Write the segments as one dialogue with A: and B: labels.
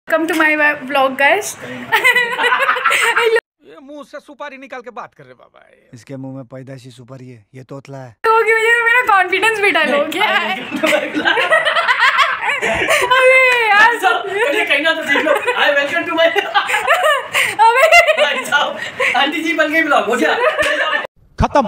A: Welcome to my vlog, guys.
B: ये मुंह से सुपारी निकाल के बात कर रहे बाबा।
C: इसके मुंह में पैदाइशी सुपारी है, ये तोतला है।
A: तो की वजह से मेरा कॉन्फिडेंस भी डल हो गया है। अबे यार
D: ये कहना तो सीख लो। हाय वेलकम टू माय
A: अबे
D: भाई साहब आंटी जी बन गई ब्लॉग हो गया
B: खत्म,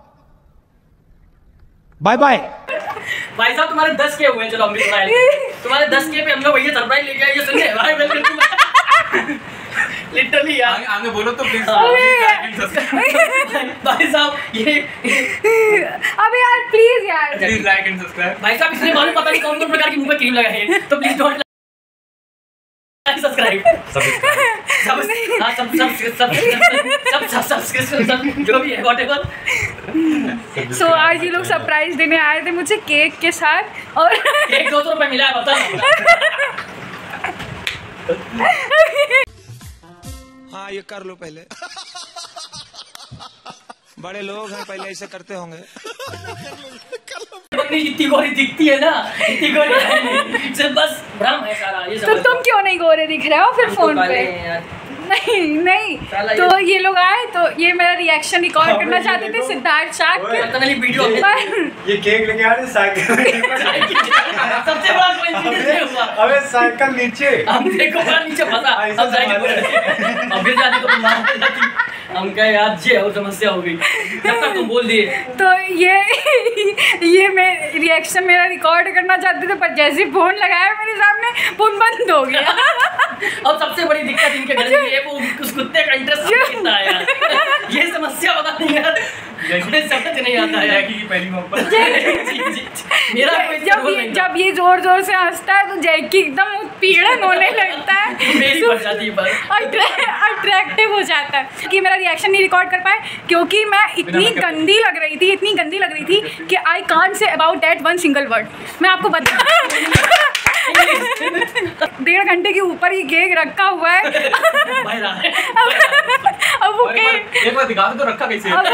B: बाय बाय।
D: भाई साहब तुम्हारे 10 के हुए, चलो हम भी तुम्हारे 10 के पे हम लोग भैया सरप्राइज लेके आए। ये सुनिए भाई वेलकम टू लिटरली यार आगे बोलो तो प्लीज भाई साहब ये
A: अबे यार प्लीज यार
D: प्लीज लाइक एंड सब्सक्राइब। भाई साहब इसलिए मालूम पता नहीं कौन कौन प्रकार की मुंह पे क्रीम लगाए हैं, तो प्लीज डोंट लाइक सब्सक्राइब सब जो भी है व्हाटएवर।
A: सो आज ये लोग सरप्राइज देने आए थे मुझे केक के साथ, और
D: केक 200 रुपए मिला है बता।
B: हाँ ये कर लो पहले। बड़े लोग हैं, पहले ऐसे करते होंगे।
D: बकरी जितनी गोरी दिखती है ना, इतनी गोरी है सिर्फ बस भ्रम है सारा ये।
A: तो तुम क्यों नहीं गोरे दिख रहे हो फिर फोन पे? नहीं तो ये लोग आए तो ये मेरा रिएक्शन रिकॉर्ड करना चाहते थे सिद्धार्थ शाह के
D: वीडियो।
C: ये केक लेके आ रहे साइकिल
D: सबसे बड़ा कोइंसिडेंस हुआ।
C: अबे साइकिल नीचे
D: हम देखो नीचे फंसा, अब जाके अब फिर जाने को हम कहे यार ये और समस्या हो गई जब तक तुम बोल दिए।
A: तो ये मैं रिएक्शन मेरा रिकॉर्ड करना चाहते थे, पर जैसे फोन लगाया मेरे सामने फोन बंद हो गया।
D: अब सबसे बड़ी दिक्कत इनके घर में ये वो उस कुत्ते का इंटरेस्ट कितना है यार, ये समस्या पता नहीं यार, समझ नहीं आता यार कि पहली मोहब्बत। मेरा
A: जब ये जोर जोर से हंसता है तो जैकी एकदम उत्पीड़न होने लगता है,
D: मेरी बढ़ जाती है
A: अट्रैक्टिव हो जाता है कि मेरा रिएक्शन नहीं रिकॉर्ड कर पाए क्योंकि मैं इतनी गंदी लग रही थी कि I can't say about that one single word. मैं आपको बता 1.5 घंटे के ऊपर ही केक रखा हुआ है। अब वो केक
D: एक बार दिखा दो तो रखा कैसे है?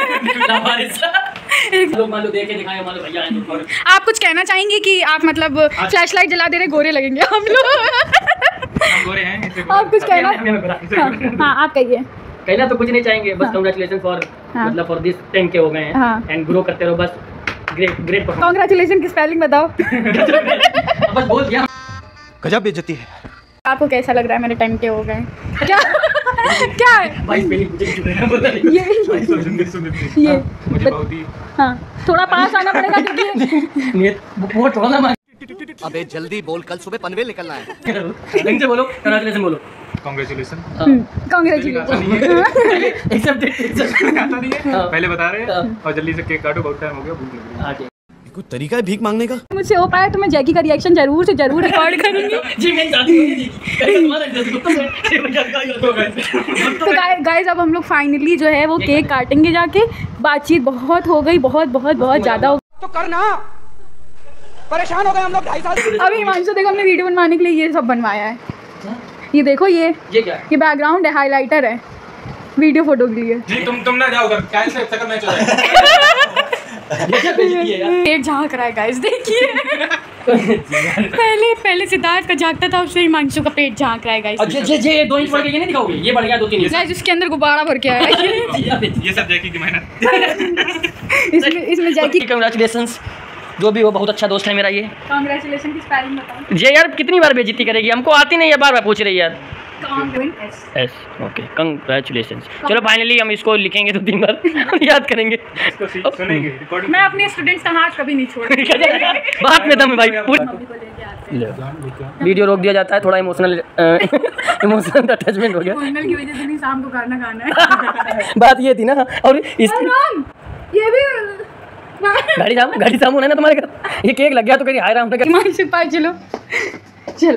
D: मान लो देख के दिखाए, मान लो भैया
A: आप कुछ कहना चाहेंगे कि आप मतलब फ्लैश लाइट जला दे रहे गोरे लगेंगे हम लोग?
D: गोरे हैं
A: आप कुछ कहना? हाँ आप कहिए।
D: कहना तो कुछ नहीं चाहेंगे, बस कांग्रेचुलेशन फॉर मतलब फॉर दिस 10 के हो गए हैं एंड ग्रो करते रहो बस। ग्रेट
A: कांग्रेचुलेशन की स्पेलिंग बताओ।
D: बस बोल दिया।
B: गजब बेइज्जती है।
A: आपको कैसा लग रहा है मेरे 10 के हो गए? क्या है
D: भाई पहले मुझे
A: ये
D: मुझे बहुत ही
A: हाँ थोड़ा पास आना पड़ेगा क्योंकि
D: बहुत थोड़ा ना।
C: अबे जल्दी बोल, कल सुबह पनवेल निकलना है।
D: ढंग से बोलो, कांग्रेचुलेशन बोलो।
B: कांग्रेचुलेशन
E: पहले बता रहे हैं और जल्दी से केक काटो, बहुत टाइम हो गया, भूख लग रही है।
C: कोई तरीका है भीख मांगने का?
A: मुझसे हो पाया तो मैं जैकी का रिएक्शन जरूर रिकॉर्ड करूंगी।
D: जी मैं चाहती हूं जी
A: तो गाइस अब हम लोग फाइनली जो है वो केक काटेंगे जाके। बातचीत बहुत हो गई, बहुत ज्यादा हो
B: तो करना, परेशान हो गए हम लोग 2.5 साल।
A: अभी हिमांशु देखो हमने वीडियो बनवाने के लिए ये सब बनवाया है। ये देखो ये
D: क्या
A: ये बैकग्राउंड है, हाइलाइटर है वीडियो फोटो के लिए।
E: जी तुम ना जाओ उधर, कैसे सकल मैच हो रहा है।
A: पेट झांक रहा है गाइस, देखिए। पहले सिद्धार्थ का झांकता था, उससे हिमांशु का पेट झांक रहा है गाइस।
D: ये 2 इंच बढ़ के ये नहीं दिखाओगे, ये बढ़ गया 2-3 इंच
A: गाइस। उसके अंदर गुब्बारा भर के आया है।
E: ये सब जैकी की मेहनत।
A: इसमें जैकी
D: कांग्रेचुलेशंस, जो भी हो बहुत अच्छा दोस्त है मेरा ये।
A: कांग्रेचुलेशन की स्पेलिंग बताओ।
D: ये यार कितनी बार बेइज्जती करेगी, हमको आती नहीं है, बार पूछ रही है यार।
A: Yes
D: okay congratulations. चलो फाइनली हम इसको लिखेंगे 2-3 बार याद करेंगे।
A: मैं अपने स्टूडेंट्स का हाथ कभी नहीं छोड़ती।
D: बात में दम है भाई। वीडियो रोक दिया जाता है, थोड़ा इमोशनल अटैचमेंट हो गया
A: की वजह से। नहीं शाम को खाना है।
D: बात ये थी ना। और इस
A: ये भी
D: गाड़ी सामू है ना तुम्हारे घर, ये केक लग गया तो कहीं हाय राम चलो चल।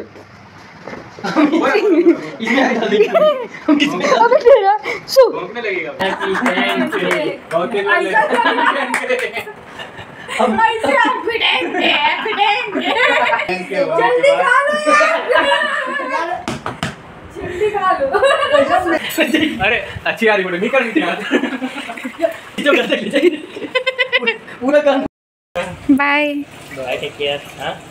A: अबे तेरा जल्दी खा लो
E: अरे अच्छी आ रही नहीं करनी थी
D: पूरा काम।
A: Bye
D: take care.